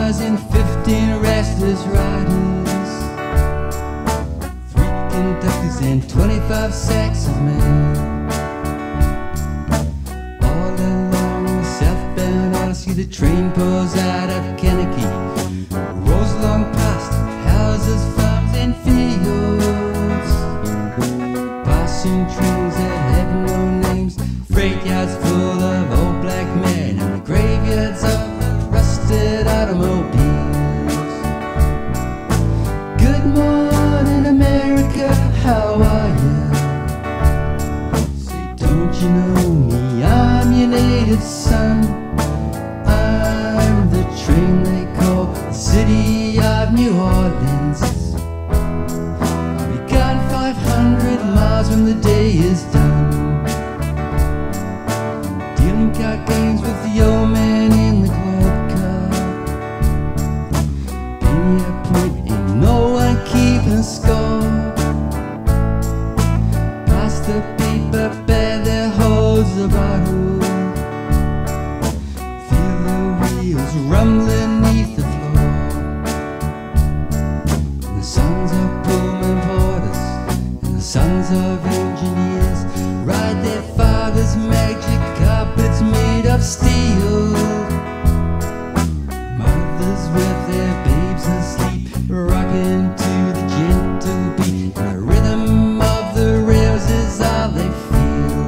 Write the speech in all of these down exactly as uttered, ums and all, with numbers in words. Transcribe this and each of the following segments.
cars and fifteen restless riders, three conductors and twenty-five sacks of men. All along the southbound Odyssey, the train pulls out of Kankakee, rolls along past houses, farms and fields, passing trains that have no names, freight yards full of old black men, and the graveyards of the rusted automobiles. Good morning, America, how are you? Say, don't you know me? I'm your native son. I'm the train they call the city of New Orleans. We got five hundred miles when the day is done, dealing card games with the old man in the club car. Penny a point, ain't no one keeping score. Pass the paper bag that holds the bottle, feel the wheels rumbling neath the floor. And the sons of Pullman porters and the sons of engineers ride their father's magic car, but it's made of steel. Mothers with their babes asleep, rocking to the gentle beat, and the rhythm of the rails is all they feel.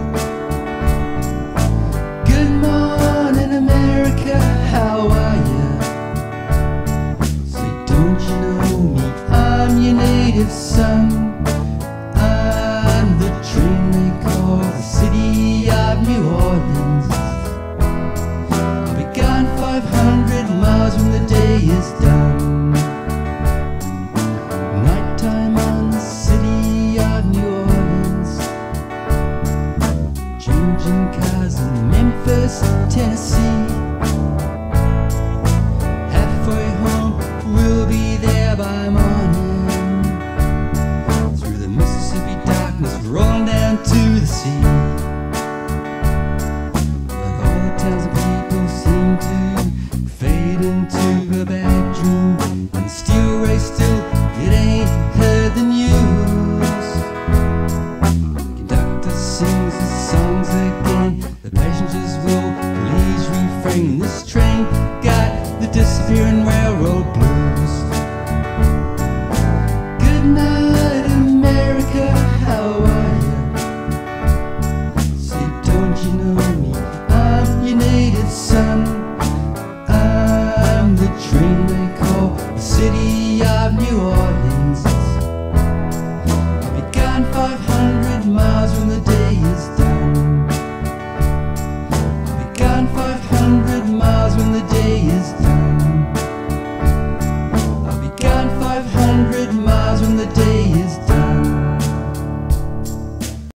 Good morning, America, how are you? Say, don't you know me? I'm your native son. I'm the train they call the city of New Orleans. I'll be gone five hundred miles when the day is done. Nighttime on the city of New Orleans, changing cars in Memphis, Tennessee.